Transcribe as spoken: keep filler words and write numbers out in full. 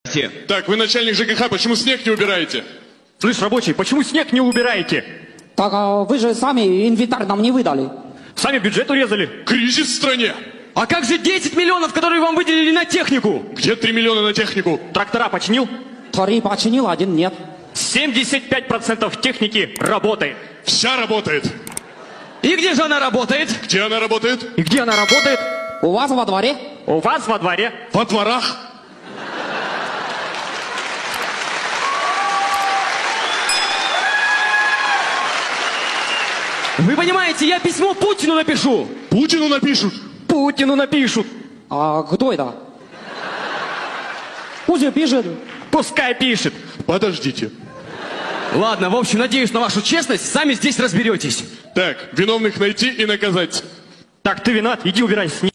Так, вы начальник ЖКХ, почему снег не убираете? Слышь, рабочий, почему снег не убираете? Так а вы же сами инвентарь нам не выдали. Сами бюджет урезали. Кризис в стране. А как же десять миллионов, которые вам выделили на технику? Где три миллиона на технику? Трактора починил? Три починил, один нет. семьдесят пять процентов техники работает. Вся работает. И где же она работает? Где она работает? И где она работает? У вас во дворе? У вас во дворе. Во дворах. Вы понимаете, я письмо Путину напишу. Путину напишут. Путину напишут. А кто это? Пусть пишет. Пускай пишет. Подождите. Ладно, в общем, надеюсь на вашу честность, сами здесь разберетесь. Так, виновных найти и наказать. Так, ты виноват, иди убирайся.